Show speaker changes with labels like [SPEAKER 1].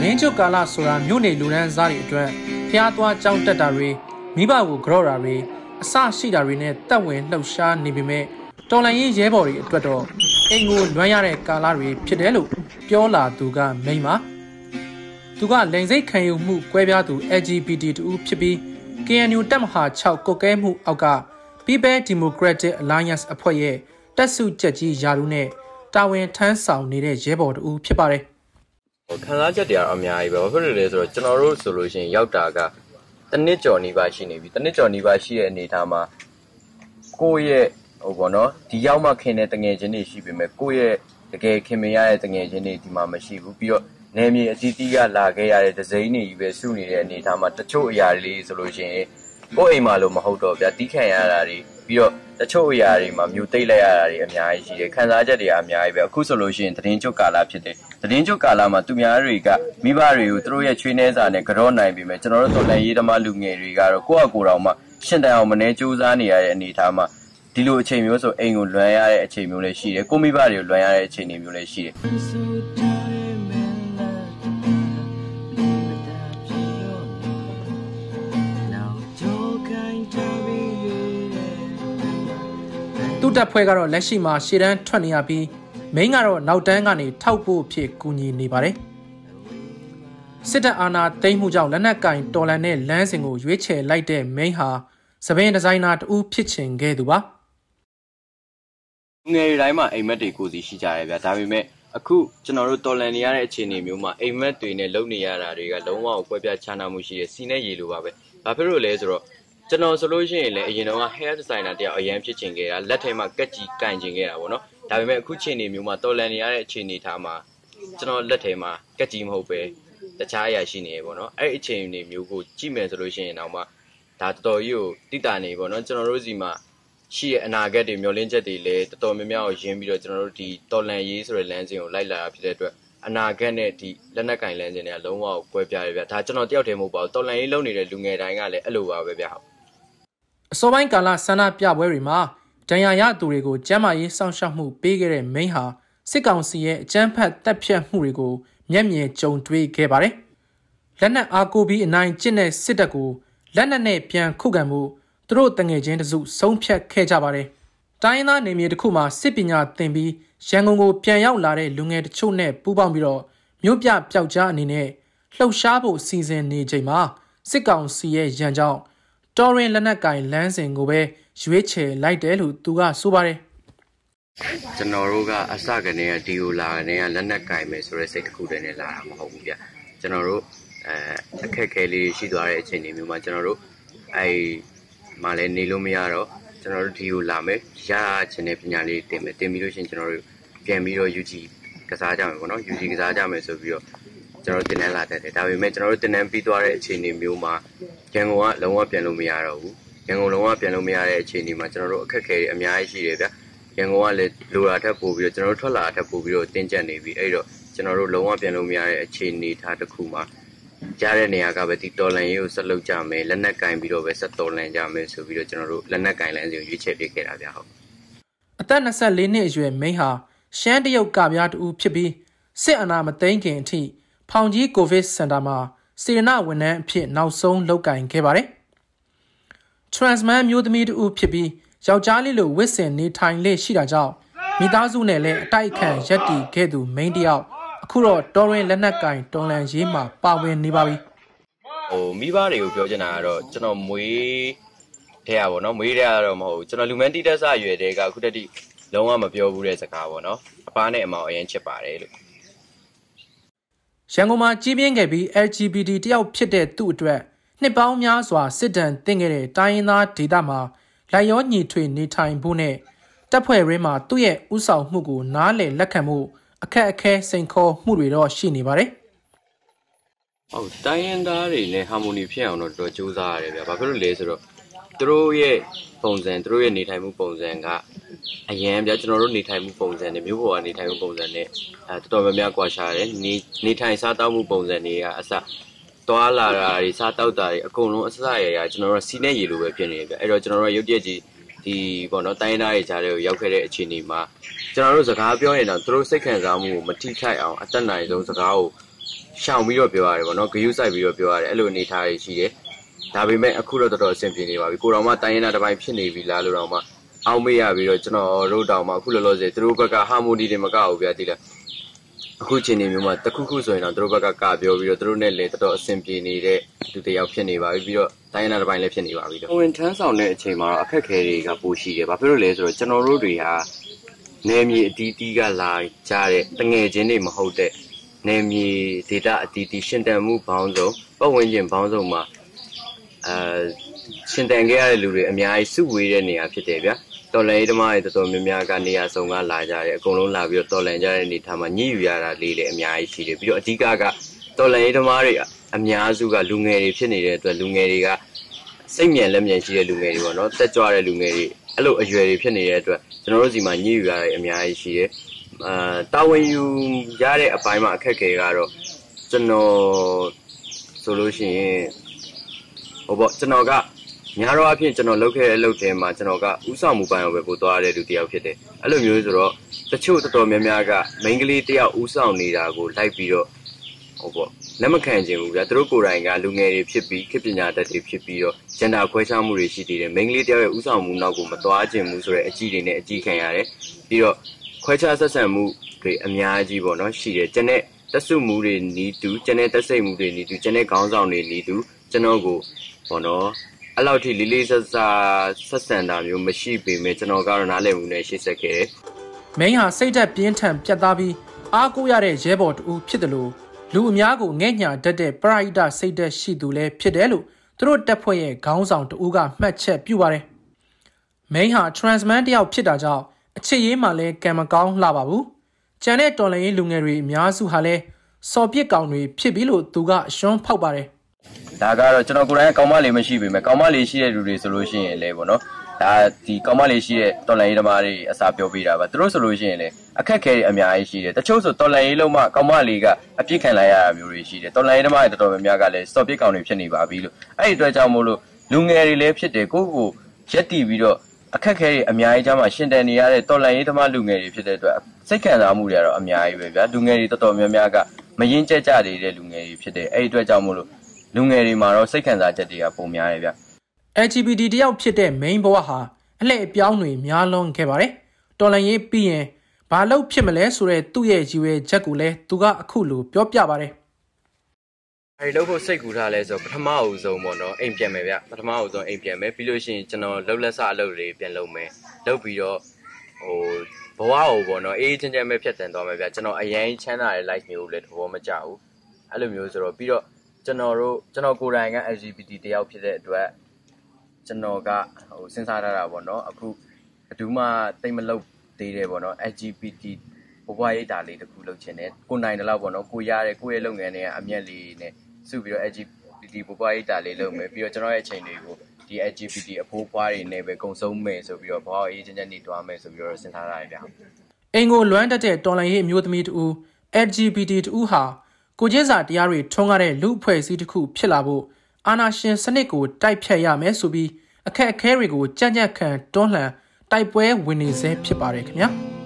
[SPEAKER 1] သတင်းချုပ်ကာလဆိုတာမြို့နယ်လူရန်စားတွေအတွက်ဖျားသွားကြောင်းတက်တာတွေမိဘကိုကြော့တာတွေအစရှိတာတွေနဲ့တက်ဝင်လှုပ်ရှားနေပေမဲ့တော်လိုင်းရေးရဲဘော်တွေအတွက်တော့အိမ်ကိုလွမ်းရတဲ့ကာလတွေဖြစ်တယ်လို့ပြောလာသူကမိန်းမသူကလိန်စိတ်ခံယူမှုကွဲပြားသူ LGBT တူဖြစ်ပြီး KNU တပ်မဟာ6ကုတ်ကဲမှုအောက်က People Democratic Alliance အဖွဲ့ရဲ့တက်စုချက်ကြီးယာရုနဲ့တာဝန်ထမ်းဆောင်နေတဲ့ရဲဘော်တူဖြစ်ပါတယ်
[SPEAKER 2] ခံစားချက်တွေကတော့အများကြီးပဲဘာဖြစ်လို့လဲဆိုတော့ကျွန်တော်တို့ဆိုလို့ရှိရင်ရောက်တာကတနစ်ကျော်နီးပါးရှိနေပြီတနစ်ကျော်နီးပါးရှိတဲ့အနေအထားမှာကိုယ့်ရဲ့ဟိုပေါ့နော်ဒီရောက်မှခင်တဲ့တငယ်ချင်းတွေရှိပေမဲ့ကိုယ့်ရဲ့တကယ်ခင်မရတဲ့တငယ်ချင်းတွေဒီမှာမရှိဘူးပြီးတော့နေမြေအသီးသီးကလာခဲ့ရတဲ့ဒဇိန်းတွေကြီးပဲစုနေတဲ့အနေအထားမှာတချို့အရာလေးဆိုလို့ရှိရင်ကိုယ့်အိမ်မှာလို့မဟုတ်တော့ဗျာတီးခံရတာတွေပြီးတော့တချို့အရာတွေမှာမြူသိမ့်လိုက်ရတာတွေအများကြီးရှိတယ်ခံစားချက်တွေအများကြီးပဲအခုဆိုလို့ရှိရင်သတင်းချုပ်ကာလဖြစ်တယ်သတင်းချုပ်ကာလမှာသူများတွေကမိဘတွေကိုသူတို့ရဲ့ချွေးနှဲစာနဲ့ကြော့နိုင်ပြီမဲ့ကျွန်တော်တို့တော်လှန်ရေးသမားလူငယ်တွေကတော့ကိုယ့်အကိုယ်တော်မှရှင်းတန်အောင်မနေကြိုးစားနေရတဲ့အနေအထားမှာဒီလိုအချိန်မျိုးဆိုအိမ်ကိုလွှမ်းရတဲ့အချိန်မျိုးလည်းရှိတယ်ကိုမိဘတွေကိုလွှမ်းရတဲ့အချိန်မျိုးလည်းရှိတယ်
[SPEAKER 1] သူ့တပ်ဖွဲ့ကတော့လက်ရှိမှာရှေ့တန်းထွက်နေရပြီးမိန်းကတော့နောက်တန်းကနေထောက်ဖို့ဖြစ်ကူညီနေပါတယ်စစ်တပ်အာဏာသိမ်းမှုကြောင့်လက်နက်ကင်တော်လန်တဲ့လမ်းစဉ်ကိုရွေးချယ်လိုက်တဲ့မိန်းဟာသပင်းဒီဇိုင်နာတူဖြစ်ချင်ခဲ့သူပါ
[SPEAKER 2] ငယ်တိုင်းမှာအိမ်မက်တွေကိုစီရှိကြတယ်ဗျာဒါပေမဲ့အခုကျွန်တော်တို့တော်လန်နေရတဲ့အခြေအနေမျိုးမှာအိမ်မက်တွေနဲ့လုံနေရတာတွေကလုံးဝကွဲပြားခြားနားမှုရှိတဲ့စီနဲ့ရေလိုပါပဲဘာဖြစ်လို့လဲဆိုတော့ကျွန်တော်ဆိုလို့ရှိရင်လည်းအရင်တော့ hair designer တယောက်အရန်ဖြစ်ချင်ခဲ့တာလက်ထဲမှာကက်ကြီးကင်ချင်ခဲ့တာပေါ့နော်ဒါပေမဲ့အခုချိန်နေမျိုးမှာတော်လန်နေရတဲ့အခြေအနေထားမှာကျွန်တော်လက်ထဲမှာကက်ကြီးမဟုတ်ပဲတခြားအရာရှိနေရပေါ့နော်အဲ့အချိန်နေမျိုးကိုကြည့်မယ်ဆိုလို့ရှိရင်တော့မှဒါတော်တော်ကြီးကိုတိတာနေပေါ့နော်ကျွန်တော်တို့စီမှာရှိရဲ့အနာဂတ်တွေမျှော်လင့်ချက်တွေလည်းတော်တော်များများကိုရင်းပြီးတော့ကျွန်တော်တို့ဒီတော်လန်ရေးဆိုတဲ့လမ်းစဉ်ကိုလိုက်လာတာဖြစ်တဲ့အတွက်အနာဂတ်နဲ့ဒီလက်နက်ကင်လမ်းစဉ်တွေကလုံးဝကိုကွဲပြားရဗျာဒါကျွန်တော်တယောက်တည်းမဟုတ်ပါဘူးတော်လန်ရေးလုပ်နေတဲ့လူငယ်တိုင်းကလည်းအဲ့လိုပါပဲဗျာဟုတ်
[SPEAKER 1] အစောပိုင်းကာလဆန္ဒပြပွဲတွေမှာဒဏ်ရာရသူတွေကိုကျန်းမာရေးစောင့်ရှောက်မှုပေးခဲ့တဲ့မိန်းဟာစစ်ကောင်စီရဲ့အကြမ်းဖက်တပ်ဖြတ်မှုတွေကိုမျက်မြင်ကြုံတွေ့ခဲ့ပါတယ်လက်နက်အားကိုပြီးအနိုင်ကျင့်တဲ့စစ်တပ်ကိုလက်နက်နဲ့ပြန်ခုခံမှုသူတို့တငယ်ချင်းတစုဆုံးဖြတ်ခဲ့ကြပါတယ်။တိုင်းရင်းသားနေမြေတစ်ခုမှာစစ်ပညာသင်ပြီးရန်ကုန်ကိုပြန်ရောက်လာတဲ့လူငယ်တချို့နဲ့ပူးပေါင်းပြီးတော့မြို့ပြပျောက်ကြားအနေနဲ့လှုပ်ရှားဖို့စီစဉ်နေချိန်မှာစစ်ကောင်စီရဲ့ရန်ကြောင့်တော်ရင်လက်နက်ကင်လမ်းစဉ်ကိုပဲရွေးချယ်လိုက်တယ်လို့သူကဆိုပါတယ်
[SPEAKER 2] ။ကျွန်တော်တို့ကအစကနေကဒီကိုလာကနေကလက်နက်ကင်မယ်ဆိုတဲ့စိတ်တစ်ခုတည်းနဲ့လာတာမဟုတ်ဘူးဗျ။ကျွန်တော်တို့အခက်အခဲလေးရှိသွားတဲ့အချိန်မျိုးမှာကျွန်တော်တို့မှလည်းနေလို့မရတော့ကျွန်တော်တို့ဒီကိုလာမယ်ရချင်တဲ့ပညာလေးတင်မယ်တင်ပြီးလို့ရှိရင်ကျွန်တော်တို့ပြန်ပြီးတော့ UG ကစားကြမယ်ပေါ့နော် UG ကစားကြမယ်ဆိုပြီးတော့ကျွန်တော်တို့တင်တန်းလာတတ်တယ်ဒါပေမဲ့ကျွန်တော်တို့တင်တန်းပြီးသွားတဲ့အခြေအနေမျိုးမှာရန်ကုန်ကလုံးဝပြန်လို့မရတော့ဘူးရန်ကုန်လုံးဝပြန်လို့မရတဲ့အခြေအနေမှာကျွန်တော်တို့အခက်အခဲတွေအများကြီးရှိတယ်ဗျရန်ကုန်ကလည်းလိုတာထပ်ပို့ပြီးတော့ကျွန်တော်တို့ထွက်လာတာထပ်ပို့ပြီးတော့တင်းကျပ်နေပြီအဲ့တော့ကျွန်တော်တို့လုံးဝပြန်လို့မရတဲ့အခြေအနေထားတစ်ခုမှာကြားတဲ့နေရာကပဲဒီတော်လန်ရေးကိုဆက်လုပ်ကြမယ်လက်နက်ကင်ပြီးတော့ပဲဆက်တော်လန်ကြမယ်ဆိုပြီးတော့ကျွန်တော်တို့လက်နက်ကင်လမ်းစီကိုရွေးချယ်ပေးခဲ့တာဗျဟုတ်
[SPEAKER 1] အသက်24နှစ်အရွယ်မိန်းဟာရှမ်းတရုတ်ကပြားတူဖြစ်ပြီးစစ်အာဏာမသိမ်းခင်အထိဖောင်ကြီးကိုဗစ်စင်တာမှာစေရနာဝန်ထမ်းအဖြစ်နောက်ဆုံးလုပ်ကင်ခဲ့ပါတယ်။ Transman မျိုးသမီးတူဖြစ်ပြီးယောက်ျားလေးလိုဝစ်စင်နေထိုင်လေရှိတာကြောင့်မိသားစုနဲ့လည်းအတိုက်အခံရက်တီခဲ့သူမိန်းတယောက်အခုတော့တော်ရင်လက်နက်ကင်တော်လန်ရေးမှာပါဝင်နေပါပြီ
[SPEAKER 2] မိဘတွေကိုပြောချင်တာကတော့ကျွန်တော်မွေးတဲ့ရပါတော့မွေးတဲ့ရတော့မဟုတ်ဘူးကျွန်တော်လူမန်းတီတက်ဆရွယ်တဲ့ကအခုတည်းကလုံးဝမပြောဘူးတဲ့စကားပေါ့နော်အပားနဲ့အမောင်အရင်ချစ်ပါတယ်လို့
[SPEAKER 1] ရန်ကုန်မှာကြီးပြင်းခဲ့ပြီး LGBT တယောက်ဖြစ်တဲ့သူ့အတွက်နှစ်ပေါင်းများစွာစစ်တမ်းတင်ခဲ့တဲ့တိုင်းရင်းသားဒေသမှာလိုက်ရောညီထွေနေထိုင်ဖို့နဲ့တပ်ဖွဲ့ရင်းမှာသူ့ရဲ့ဥဆောင်မှုကိုနားလည်လက်ခံမှုအခက်အခဲစိန်ခေါ်မှုတွေတော့ရှိနေပါတယ်
[SPEAKER 2] ဟုတ်တိုင်းရင်းသားတွေနဲ့ဟာမိုနီဖြစ်အောင်တော့တော်တော်ကြိုးစားရတယ်ဗျာဘာဖြစ်လို့လဲဆိုတော့သူတို့ရဲ့ပုံစံသူတို့ရဲ့နေထိုင်မှုပုံစံကအရင်ဗျာကျွန်တော်တို့နေထိုင်မှုပုံစံနဲ့မျိုးပေါ်ကနေထိုင်မှုပုံစံနဲ့တော်တော်များများကွာခြားတယ်နေထိုင်စားတောက်မှုပုံစံတွေကအစသွားလာတာတွေစားတောက်တာတွေအကုန်လုံးအစရရကျွန်တော်တို့စီနဲ့ရေလိုပဲဖြစ်နေတယ်ဗျအဲ့တော့ကျွန်တော်တို့ရုပ်တရက်ကြီးဒီပေါ့နော်တိုင်းသားတွေကြားတွေကိုရောက်ခဲ့တဲ့အခြေအနေမှာကျွန်တော်တို့စကားပြောရင်တော့သူတို့စိတ်ခံစားမှုကိုမထိခိုက်အောင်အသက်နိုင်ဆုံးစကားကိုရှောင်ပြီးတော့ပြောရတယ်ပေါ့နော်ဂယုစိုက်ပြီးတော့ပြောရတယ်အဲ့လိုအနေထားတွေရှိတယ်ဒါပေမဲ့အခုတော့တော်တော်အဆင်ပြေနေပါပြီကိုတော်မှတိုင်းရင်းသားတစ်ပိုင်းဖြစ်နေပြီလားလို့တော့မှအောက်မေ့ရပြီးတော့ကျွန်တော်တို့တောင်မှအခုလောလောဆယ်သူတို့ဘက်ကဟာမိုနီတွေမကဘူးဗျာတိလားအခုချိန်နေမျိုးမှာတခုခုဆိုရင်တော့သူတို့ဘက်ကကပြောပြီးတော့သူတို့နဲ့လည်းတော်တော်အဆင်ပြေနေတဲ့လူတစ်ယောက်ဖြစ်နေပါပြီပြီးတော့တိုင်းရင်းသားတစ်ပိုင်းလည်းဖြစ်နေပါပြီတော့ဝင်ထမ်းဆောင်တဲ့အချိန်မှာတော့အခက်အခဲတွေကပိုရှိတယ်ဘာဖြစ်လို့လဲဆိုတော့ကျွန်တော်တို့တွေဟာနယ်မြေအတီးတီးကလာကြတဲ့တငယ်ချင်းတွေမဟုတ်တဲ့နယ်မြေဒေတာအတီးတီးရှင်တန်မှုဘောင်းစုံပတ်ဝန်းကျင်ဘောင်းစုံမှာရှင်တန်ခဲ့ရတဲ့လူတွေအများကြီးစုဝေးတဲ့နေရာဖြစ်တယ်ဗျာတော်လန်ရေးသမားတွေတော်တော်များများကနေရာဆောင်ကလာကြတယ်အကုန်လုံးလာပြီးတော့တော်လန်ကြတဲ့နေထားမှာညှိယူရတာလေးလည်းအများကြီးရှိတယ်ပြီးတော့အဓိကကတော်လန်ရေးသမားတွေအများစုကလူငယ်တွေဖြစ်နေတဲ့အတွက်လူငယ်တွေကစိတ်မြန်လက်မြန်ရှိတဲ့လူငယ်တွေပေါ့နော်တက်ကြွတဲ့လူငယ်တွေအဲ့လိုအရွယ်တွေဖြစ်နေတဲ့အတွက်ကျွန်တော်တို့စီမှာညှိယူရတဲ့အများကြီးရှိတယ်တာဝန်ယူရတဲ့အပိုင်းမှာအခက်အခဲကတော့ကျွန်တော်ဆိုလို့ရှိရင်ဟိုပေါ့ကျွန်တော်ကညာတော့အဖြစ်ကျွန်တော်လုပ်ခဲ့တဲ့အလုပ်တွေမှာကျွန်တော်ကဥဆောင်မှုပိုင်းကိုပဲပို့သွားရတဲ့လူတစ်ယောက်ဖြစ်တယ်အဲ့လိုမျိုးဆိုတော့တချို့တော်တော်များများကမိန်းကလေးတစ်ယောက်ဥဆောင်နေတာကိုလိုက်ပြီးတော့ဟိုပေါ့လက်မခံချင်ဘူးဗျာသူတို့ကိုယ်တိုင်ကလူငယ်တွေဖြစ်ပြီးခေတ်ပညာတတ်တွေဖြစ်ပြီးတော့ဂျန်ဒါခွဲခြားမှုတွေရှိသေးတယ်မိန်းကလေးတစ်ယောက်ရဲ့ဥဆောင်မှုနောက်ကိုမသွားချင်ဘူးဆိုတဲ့အကြည့်တွေနဲ့အကြည့်ခံရတယ်ပြီးတော့ခွဲခြားဆက်ဆံမှုတွေအများကြီးပေါ့နော်ရှိတယ်ကျန်တဲ့တက်စုမှုတွေနီးတူကျန်တဲ့တက်စိတ်မှုတွေနီးတူကျန်တဲ့ခေါင်းဆောင်တွေနီးတူကျွန်တော်ကိုပေါ့နော်အဲ့လောက်ထိလေးလေးဆဆန်တာမျိုးမရှိပေမဲ့ကျွန်တော်ကတော့နားလည်မှုနဲ့ရှေ့ဆက်ခဲ့တယ်
[SPEAKER 1] ။မင်းဟာစိတ်သက်ပြင်းထန်ပြတ်သားပြီးအားကိုးရတဲ့ရဲဘော်တူဖြစ်တယ်လို့လူအများကိုငဲ့ညာတတ်တဲ့ပရိဒစိတ်သက်ရှိသူလည်းဖြစ်တယ်လို့သူတို့တပ်ဖွဲ့ရဲ့ခေါင်းဆောင်တူကမှတ်ချက်ပြုပါတယ်။မင်းဟာ transman တယောက်ဖြစ်တာကြောင့်အချစ်ရေးမှလည်းကံမကောင်းလှပါဘူး။ကျန်တဲ့တော်လှန်ရေးလူငယ်တွေအများစုဟာလည်းစော်ပစ်ကောင်တွေဖြစ်ပြီလို့သူကအရှုံးဖောက်ပါတယ်
[SPEAKER 2] ဒါကတော့ကျွန်တော်ကိုယ်တိုင်ကောင်းမလေးမရှိပေမဲ့ကောင်းမလေးရှိတဲ့လူတွေဆိုလို့ရှိရင်လည်းပေါ့နော်ဒါဒီကောင်းမလေးရှိတဲ့တော်လန်ရေးသမားတွေအစာပြောပေးတာပါသူတို့ဆိုလို့ရှိရင်လည်းအခက်ခဲတွေအများကြီးရှိတယ်တချို့ဆိုတော်လန်ရေးလုံးမှကောင်းမလေးကအပြစ်ခံလိုက်ရတာမျိုးတွေရှိတယ်တော်လန်ရေးသမားတွေတော်တော်များများကလည်းစော်ပစ်ကောင်တွေဖြစ်နေပါပြီလို့အဲ့ဒီအတွက်ကြောင့်မို့လို့လူငယ်တွေလည်းဖြစ်တယ်ကိုရက်တီပြီးတော့အခက်ခဲတွေအများကြီးကြားမှာရှင်တန်နေရတဲ့တော်လန်ရေးသမားလူငယ်တွေဖြစ်တဲ့အတွက်စိတ်ခံစားမှုတွေကတော့အများကြီးပဲဗျာလူငယ်တွေတော်တော်များများကမရင်ကျက်ကြတဲ့လူငယ်တွေဖြစ်တယ်အဲ့ဒီအတွက်ကြောင့်မို့လို့လူငယ်တွေမှာတော့စိတ်ခံစားချက်တွေကပုံများတယ်ဗျ
[SPEAKER 1] LGBT တယောက်ဖြစ်တဲ့ main ဘဝဟာအလှည့်အပြောင်းတွေများလွန်ခဲ့ပါတယ်တော်လန်ရေးပြီးရင်ဘာလို့ဖြစ်မလဲဆိုတဲ့သူ့ရဲ့ရည်ရွယ်ချက်ကိုလည်းသူကအခုလိုပြောပြပါတယ်
[SPEAKER 2] အဲဒီလို့ဖို့စိတ်ကူထားလဲဆိုပထမအဦးဆုံးပေါ့နော်အိမ်ပြန်မယ်ဗျပထမအဦးဆုံးအိမ်ပြန်မယ်ပြီးလို့ရှိရင်ကျွန်တော်လှုပ်လက်စအလုပ်တွေပြန်လုပ်မယ်လုပ်ပြီးတော့ဟိုဘဝကိုပေါ့နော်အေးချမ်းချမ်းပဲဖြတ်တန်းသွားမယ်ဗျကျွန်တော်အရင်ချမ်းသာတဲ့ life မျိုးလည်းသဘောမကျဘူးအဲ့လိုမျိုးဆိုတော့ပြီးတော့ကျွန်တော်ကိုယ်တိုင်က LGBT တယောက်ဖြစ်တဲ့အတွက်ကျွန်တော်ကဟိုစဉ်းစားထားတာပေါ့နော်အခုဘယ်သူမှတိတ်မလုပ်သေးတယ်ပေါ့နော် LGBT ဘဝရိပ်တာလေးတစ်ခုလုပ်ချင်တယ်ကိုနိုင်တယ်လို့ပေါ့နော်ကိုရတဲ့ကိုယ့်ရဲ့လုပ်ငန်းတွေကအမျက်လေးနဲ့စုပြီးတော့ LGBT ဘဝရိပ်တာလေးလုပ်မယ်ပြီးတော့ကျွန်တော်ရဲ့အချိန်တွေကိုဒီ LGBT အဖိုးဖွားတွေနဲ့ပဲကုံဆုံးမယ်ဆိုပြီးတော့ဘဝအေးချမ်းချမ်းနေတွားမယ်ဆိုပြီးတော့စဉ်းစားထားရတယ်ဗျ
[SPEAKER 1] အင်ကိုလွမ်းတတ်တဲ့တော်လှန်ရေးအမျိုးသမီးတူ LGBT တူဟာကိုချင်းစာတရားတွေထွန်းကားတဲ့လူအဖွဲ့အစည်းတစ်ခုဖြစ်လာဖို့အာဏာရှင်စနစ်ကိုတိုက်ဖြတ်ရမယ်ဆိုပြီးအခက်အခဲတွေကိုကြံ့ကြံ့ခံတွန်းလှန်တိုက်ပွဲဝင်နေစေဖြစ်ပါတယ်ခင်ဗျာ